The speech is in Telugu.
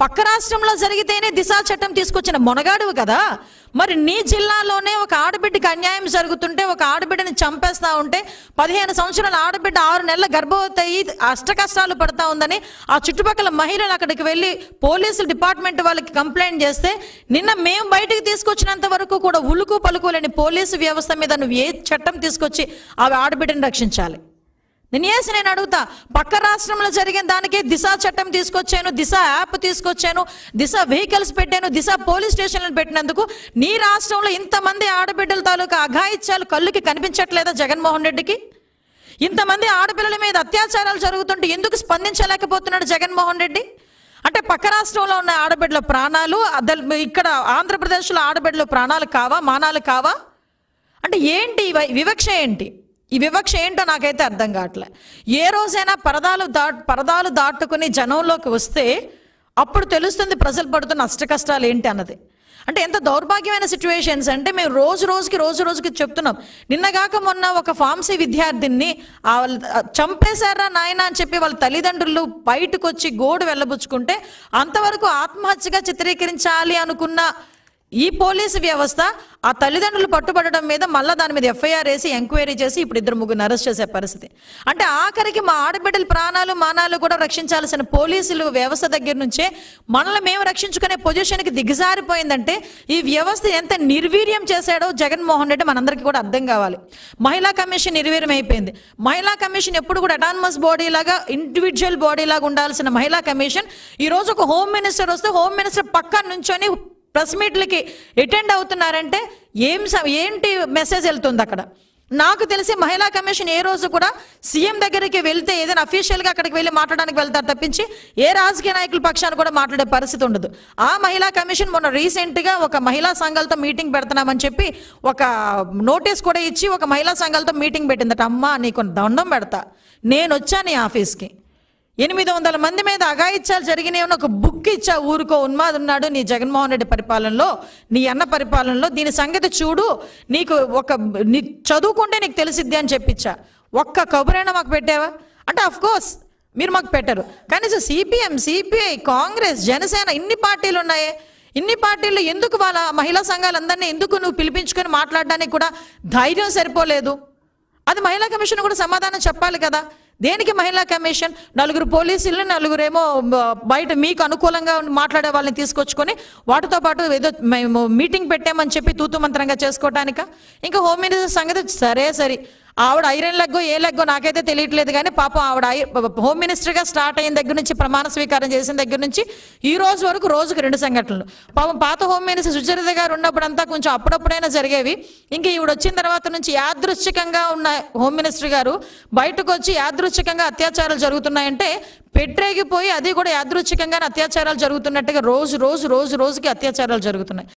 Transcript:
పక్క రాష్ట్రంలో జరిగితేనే దిశా చట్టం తీసుకొచ్చిన మొనగాడువు కదా. మరి నీ జిల్లాలోనే ఒక ఆడబిడ్డకి అన్యాయం జరుగుతుంటే, ఒక ఆడబిడ్డని చంపేస్తా ఉంటే, 15 సంవత్సరాల ఆడబిడ్డ 6 నెలల గర్భవతి అయ్యి అష్ట కష్టాలు పడతా ఉందని ఆ చుట్టుపక్కల మహిళలు అక్కడికి వెళ్ళి పోలీసులు డిపార్ట్మెంట్ వాళ్ళకి కంప్లైంట్ చేస్తే, నిన్న మేము బయటకు తీసుకొచ్చినంత వరకు కూడా ఉలుకు పలుకు లేని పోలీసు వ్యవస్థ మీద నువ్వు ఏ చట్టం తీసుకొచ్చి ఆ ఆడబిడ్డని రక్షించాలి? నేను అడుగుతా, పక్క రాష్ట్రంలో జరిగిన దానికే దిశా చట్టం తీసుకొచ్చాను, దిశ యాప్ తీసుకొచ్చాను, దిశ వెహికల్స్ పెట్టాను, దిశ పోలీస్ స్టేషన్లను పెట్టినందుకు నీ రాష్ట్రంలో ఇంతమంది ఆడబిడ్డల తాలూకా అఘాయిత్యాలు కళ్ళుకి కనిపించట్లేదా జగన్మోహన్ రెడ్డికి? ఇంతమంది ఆడపిల్లల మీద అత్యాచారాలు జరుగుతుంటే ఎందుకు స్పందించలేకపోతున్నాడు జగన్మోహన్ రెడ్డి? అంటే పక్క రాష్ట్రంలో ఉన్న ఆడబిడ్డల ప్రాణాలు, ఇక్కడ ఆంధ్రప్రదేశ్లో ఆడబిడ్డల ప్రాణాలు కావా, మానాలు కావా? అంటే ఏంటి వివక్ష? ఏంటి ఈ వివక్ష? ఏంటో నాకైతే అర్థం కావట్లే. ఏ రోజైనా పరదాలు దాటుకుని జనంలోకి వస్తే అప్పుడు తెలుస్తుంది ప్రజలు పడుతున్న అష్ట కష్టాలు ఏంటి అన్నది. అంటే ఎంత దౌర్భాగ్యమైన సిచ్యువేషన్స్ అంటే, మేము రోజు రోజుకి చెప్తున్నాం. నిన్నగాక మొన్న ఒక ఫార్మసీ విద్యార్థిని చంపేశారా నాయన అని చెప్పి వాళ్ళ తల్లిదండ్రులు బయటకు వచ్చి గోడు వెళ్ళబుచ్చుకుంటే, అంతవరకు ఆత్మహత్యగా చిత్రీకరించాలి అనుకున్న ఈ పోలీసు వ్యవస్థ ఆ తల్లిదండ్రులు పట్టుబడడం మీద మళ్ళీ దాని మీద ఎఫ్ఐఆర్ వేసి ఎంక్వైరీ చేసి ఇప్పుడు 2-3 అరెస్ట్ చేసే పరిస్థితి. అంటే ఆఖరికి మా ఆడబిడ్డల ప్రాణాలు మానాలు కూడా రక్షించాల్సిన పోలీసులు వ్యవస్థ దగ్గర నుంచే మనల్ని మేము రక్షించుకునే పొజిషన్కి దిగజారిపోయిందంటే ఈ వ్యవస్థ ఎంత నిర్వీర్యం చేశాడో జగన్మోహన్ రెడ్డి మనందరికీ కూడా అర్థం కావాలి. మహిళా కమిషన్ నిర్వీర్యం అయిపోయింది. మహిళా కమిషన్ ఎప్పుడు కూడా అటానమస్ బాడీ లాగా, ఇండివిజువల్ బాడీ లాగా ఉండాల్సిన మహిళా కమిషన్ ఈరోజు ఒక హోమ్ మినిస్టర్ వస్తే హోమ్ మినిస్టర్ పక్కన నుంచొని ప్రెస్ మీట్లకి అటెండ్ అవుతున్నారంటే ఏంటి మెసేజ్ వెళ్తుంది అక్కడ? నాకు తెలిసి మహిళా కమిషన్ ఏ రోజు కూడా సీఎం దగ్గరికి వెళ్తే ఏదైనా అఫీషియల్గా అక్కడికి వెళ్ళి మాట్లాడడానికి వెళ్తారు తప్పించి ఏ రాజకీయ నాయకుల పక్షాన్ని కూడా మాట్లాడే పరిస్థితి ఉండదు. ఆ మహిళా కమిషన్ మొన్న రీసెంట్గా ఒక మహిళా సంఘాలతో మీటింగ్ పెడుతున్నామని చెప్పి ఒక నోటీస్ కూడా ఇచ్చి ఒక మహిళా సంఘాలతో మీటింగ్ పెట్టిందట. అమ్మా నీకు దండం పెడతా, నేను వచ్చాను ఈ ఆఫీస్కి, 800 మంది మీద అఘాయిత్యాలు జరిగినాయి, ఒక బుక్ ఇచ్చా, ఊరుకో ఉన్మాదున్నాడు నీ జగన్మోహన్ రెడ్డి పరిపాలనలో, నీ అన్న పరిపాలనలో, దీని సంగతి చూడు, నీకు నీ చదువుకుంటే నీకు తెలిసిద్ది అని చెప్పించా. ఒక్క కబురైనా మాకు పెట్టావా అంటే? అఫ్ కోర్స్ మీరు మాకు పెట్టరు. కనీసం సిపిఎం, సిపిఐ, కాంగ్రెస్, జనసేన ఇన్ని పార్టీలు ఉన్నాయే, ఇన్ని పార్టీలు ఎందుకు వాళ్ళ మహిళా సంఘాలందరినీ ఎందుకు నువ్వు పిలిపించుకొని మాట్లాడడానికి కూడా ధైర్యం సరిపోలేదు? అది మహిళా కమిషన్ కూడా సమాధానం చెప్పాలి కదా. దేనికి మహిళా కమిషన్? 4 పోలీసులు, 4 ఏమో బయట మీకు అనుకూలంగా మాట్లాడే వాళ్ళని తీసుకొచ్చుకొని వాటితో పాటు ఏదో మేము మీటింగ్ పెట్టామని చెప్పి తూతుమంత్రంగా చేసుకోవటానిక? ఇంకా హోమ్ మినిస్టర్ సంగతి సరే ఆవిడ ఐరన్ లెగ్గో ఏ లెగ్గో నాకైతే తెలియట్లేదు, కానీ పాపం ఆవిడ హోమ్ మినిస్టర్గా స్టార్ట్ అయిన దగ్గర నుంచి, ప్రమాణ స్వీకారం చేసిన దగ్గర నుంచి ఈ రోజు వరకు రోజుకు 2 సంఘటనలు. పాపం పాత హోమ్ మినిస్టర్ సుచరిత గారు ఉన్నప్పుడంతా కొంచెం అప్పుడప్పుడైనా జరిగేవి. ఇంకా ఈవిడ వచ్చిన తర్వాత నుంచి యాదృచ్ఛికంగా ఉన్న హోమ్ మినిస్టర్ గారు బయటకు వచ్చి యాదృచ్ఛికంగా అత్యాచారాలు జరుగుతున్నాయంటే పెట్టరేగిపోయి, అది కూడా యాదృచ్ఛికంగా అత్యాచారాలు జరుగుతున్నట్టుగా రోజుకి అత్యాచారాలు జరుగుతున్నాయి.